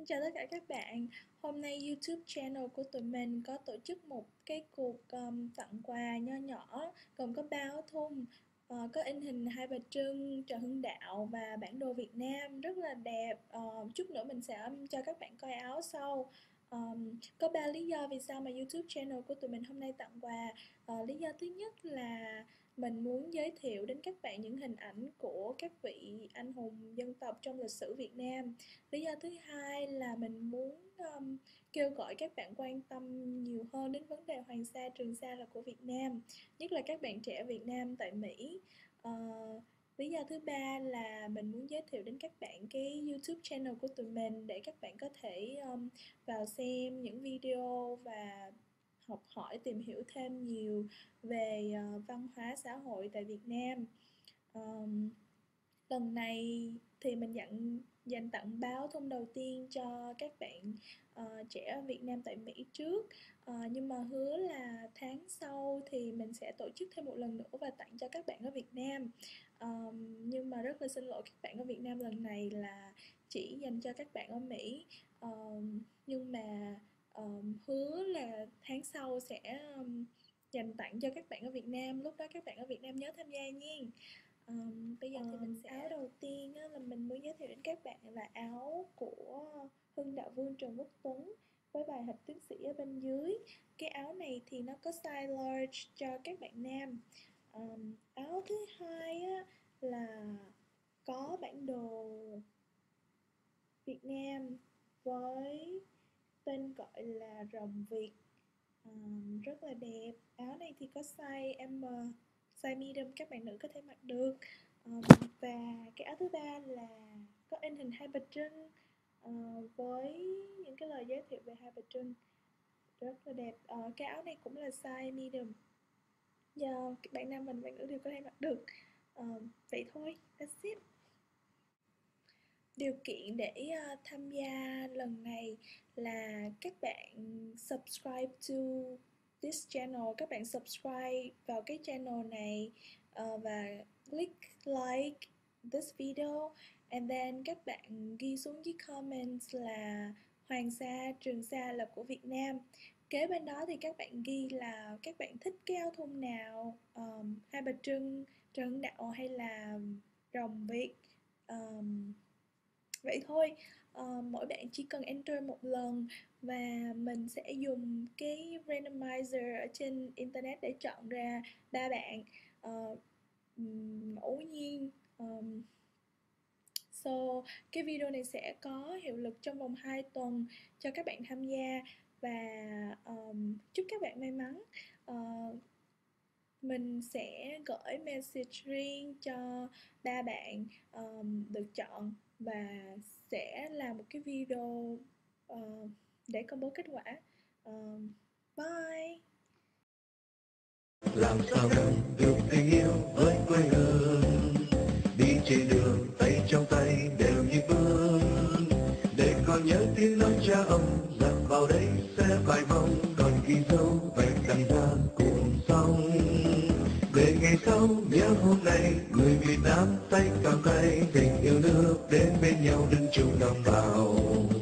chào tất cả các bạn. Hôm nay YouTube channel của tụi mình có tổ chức một cái cuộc tặng quà nho nhỏ gồm có 3 áo thun, có in hình Hai Bà Trưng, Trần Hưng Đạo và bản đồ Việt Nam rất là đẹp. Chút nữa mình sẽ cho các bạn coi áo sau. Có 3 lý do vì sao mà YouTube channel của tụi mình hôm nay tặng quà. Lý do thứ nhất là mình muốn giới thiệu đến các bạn những hình ảnh của các vị anh hùng dân tộc trong lịch sử Việt Nam. Lý do thứ hai là mình muốn kêu gọi các bạn quan tâm nhiều hơn đến vấn đề Hoàng Sa, Trường Sa là của Việt Nam, nhất là các bạn trẻ Việt Nam tại Mỹ. Lý do thứ ba là mình muốn giới thiệu đến các bạn cái YouTube channel của tụi mình để các bạn có thể vào xem những video và học hỏi, tìm hiểu thêm nhiều về văn hóa xã hội tại Việt Nam. Lần này thì mình dành tặng báo thun đầu tiên cho các bạn trẻ Việt Nam tại Mỹ trước, nhưng mà hứa là tháng sau thì mình sẽ tổ chức thêm một lần nữa và tặng cho các bạn ở Việt Nam. Nhưng mà rất là xin lỗi các bạn ở Việt Nam, lần này là chỉ dành cho các bạn ở Mỹ. Nhưng mà hứa là tháng sau sẽ dành tặng cho các bạn ở Việt Nam, lúc đó các bạn ở Việt Nam nhớ tham gia nha. Bây giờ thì mình sẽ áo đầu tiên á, là mình muốn giới thiệu đến các bạn là áo của Hưng Đạo Vương Trần Quốc Tuấn với bài Hịch Tiến Sĩ ở bên dưới. Cái áo này thì nó có size large cho các bạn nam. Áo thứ hai á, là có bản đồ Việt Nam với tên gọi là Rồng Việt, rất là đẹp. Áo này thì có size M, size medium các bạn nữ có thể mặc được. Và cái áo thứ ba là có in hình Hai Bà Trưng với những cái lời giới thiệu về Hai Bà Trưng rất là đẹp. Cái áo này cũng là size medium, giờ các bạn nam mình, bạn nữ đều có thể mặc được. Vậy thôi, that's it. Điều kiện để tham gia lần này là các bạn subscribe to this channel, các bạn subscribe vào cái channel này và click like this video, and then các bạn ghi xuống dưới comments là Hoàng Sa, Trường Sa là của Việt Nam. Kế bên đó thì các bạn ghi là các bạn thích cái áo thun nào, Hai Bà Trưng, Trần Hưng Đạo hay là Rồng Việt. Vậy thôi. Mỗi bạn chỉ cần enter một lần và mình sẽ dùng cái randomizer ở trên internet để chọn ra 3 bạn ngẫu nhiên. So cái video này sẽ có hiệu lực trong vòng 2 tuần cho các bạn tham gia, và chúc các bạn may mắn. Mình sẽ gửi message riêng cho 3 bạn được chọn và sẽ làm một cái video để công bố kết quả. Bye. Làm sao đây được tình yêu với quê hương, đi trên đường tay trong tay đều như bước, để còn nhớ tiếng nói cha ông lạc vào đây sẽ vài mong đòn ghi dấu vạch đằng ra cùng sông, để ngày sau nhớ hôm nay người Việt Nam tay cầm tay tình yêu nước đến bên nhau đứng chung đồng bào.